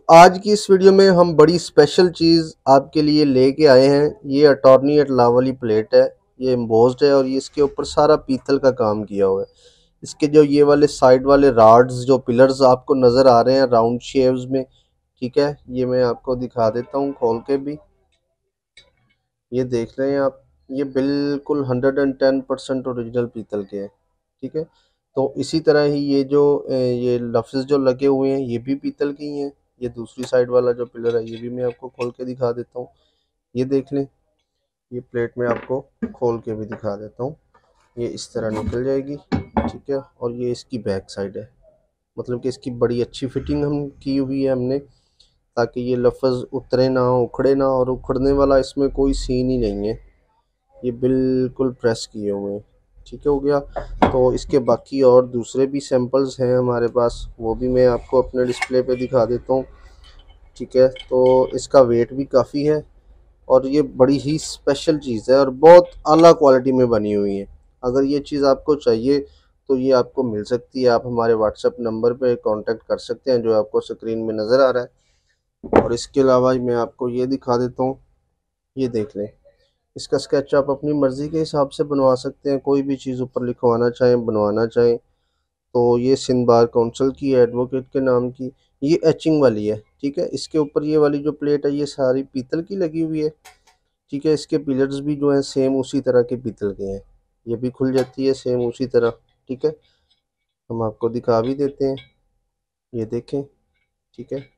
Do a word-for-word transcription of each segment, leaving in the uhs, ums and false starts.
आज की इस वीडियो में हम बड़ी स्पेशल चीज़ आपके लिए लेके आए हैं। ये अटॉर्नी एट ला वाली प्लेट है। ये एम्बोस्ड है और ये इसके ऊपर सारा पीतल का काम किया हुआ है। इसके जो ये वाले साइड वाले रॉड्स जो पिलर्स आपको नज़र आ रहे हैं राउंड शेप्स में, ठीक है, ये मैं आपको दिखा देता हूँ खोल के भी। ये देख रहे हैं आप, ये बिल्कुल hundred and ten percent original पीतल के हैं, ठीक है। तो इसी तरह ही ये जो ये लफ्ज़ जो लगे हुए हैं ये भी पीतल के ही हैं। ये दूसरी साइड वाला जो पिलर है ये भी मैं आपको खोल के दिखा देता हूँ। ये देख लें, ये प्लेट में आपको खोल के भी दिखा देता हूँ। ये इस तरह निकल जाएगी, ठीक है। और ये इसकी बैक साइड है, मतलब कि इसकी बड़ी अच्छी फिटिंग हम की हुई है हमने, ताकि ये लफ्ज़ उतरे ना, उखड़े ना, और उखड़ने वाला इसमें कोई सीन ही नहीं है। ये बिल्कुल प्रेस किए हुए हैं, ठीक है, हो गया। तो इसके बाकी और दूसरे भी सैंपल्स हैं हमारे पास, वो भी मैं आपको अपने डिस्प्ले पे दिखा देता हूँ, ठीक है। तो इसका वेट भी काफ़ी है और ये बड़ी ही स्पेशल चीज़ है और बहुत आला क्वालिटी में बनी हुई है। अगर ये चीज़ आपको चाहिए तो ये आपको मिल सकती है। आप हमारे व्हाट्सएप नंबर पे कांटेक्ट कर सकते हैं जो आपको स्क्रीन में नज़र आ रहा है। और इसके अलावा मैं आपको ये दिखा देता हूँ, ये देख लें। इसका स्केच आप अपनी मर्ज़ी के हिसाब से बनवा सकते हैं, कोई भी चीज़ ऊपर लिखवाना चाहें, बनवाना चाहें। तो ये सिंध बार काउंसिल की है, एडवोकेट के नाम की। ये एचिंग वाली है, ठीक है। इसके ऊपर ये वाली जो प्लेट है ये सारी पीतल की लगी हुई है, ठीक है। इसके पिलर्स भी जो हैं सेम उसी तरह के पीतल के हैं। ये भी खुल जाती है सेम उसी तरह, ठीक है। हम आपको दिखा भी देते हैं, ये देखें, ठीक है,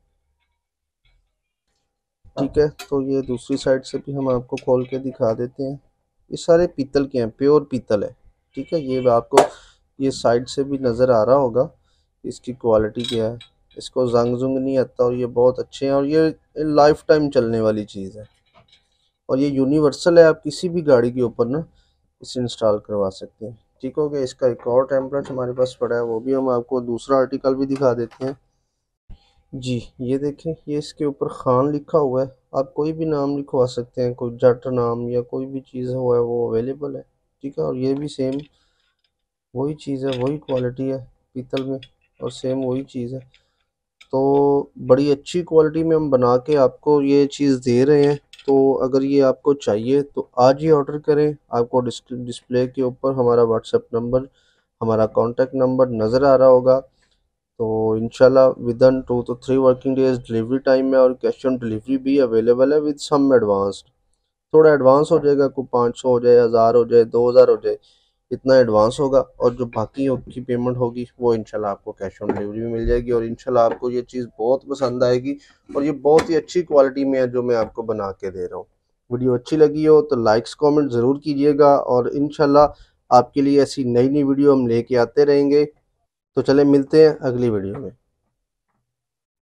ठीक है। तो ये दूसरी साइड से भी हम आपको खोल के दिखा देते हैं। ये सारे पीतल के हैं, प्योर पीतल है, ठीक है। ये आपको ये साइड से भी नज़र आ रहा होगा इसकी क्वालिटी क्या है। इसको जंग जुंग नहीं आता और ये बहुत अच्छे हैं और ये लाइफ टाइम चलने वाली चीज़ है और ये यूनिवर्सल है। आप किसी भी गाड़ी के ऊपर ना इसे इंस्टॉल करवा सकते हैं, ठीक हो गया। इसका एक और टेम्पलेट हमारे पास पड़ा है, वो भी हम आपको दूसरा आर्टिकल भी दिखा देते हैं जी। ये देखें, ये इसके ऊपर खान लिखा हुआ है। आप कोई भी नाम लिखवा सकते हैं, कोई जट नाम या कोई भी चीज़ हुआ है वो अवेलेबल है, ठीक है। और ये भी सेम वही चीज़ है, वही क्वालिटी है पीतल में और सेम वही चीज़ है। तो बड़ी अच्छी क्वालिटी में हम बना के आपको ये चीज़ दे रहे हैं। तो अगर ये आपको चाहिए तो आज ही ऑर्डर करें। आपको डिस्प्ले के ऊपर हमारा व्हाट्सएप नंबर, हमारा कॉन्टैक्ट नंबर नज़र आ रहा होगा। तो इंशाल्लाह within two to three working days delivery time है और कैश ऑन डिलीवरी भी अवेलेबल है विद सम एडवांस। थोड़ा एडवांस हो जाएगा, कोई पाँच सौ हो जाए, हज़ार हो जाए, दो हज़ार हो जाए, इतना एडवांस होगा। और जो बाकी की पेमेंट होगी वो इंशाल्लाह आपको कैश ऑन डिलीवरी में मिल जाएगी और इंशाल्लाह आपको ये चीज़ बहुत पसंद आएगी। और ये बहुत ही अच्छी क्वालिटी में है जो मैं आपको बना के दे रहा हूँ। वीडियो अच्छी लगी हो तो लाइक्स कमेंट ज़रूर कीजिएगा और इंशाल्लाह आपके लिए ऐसी नई नई वीडियो हम लेके आते रहेंगे। तो चले मिलते हैं अगली वीडियो में।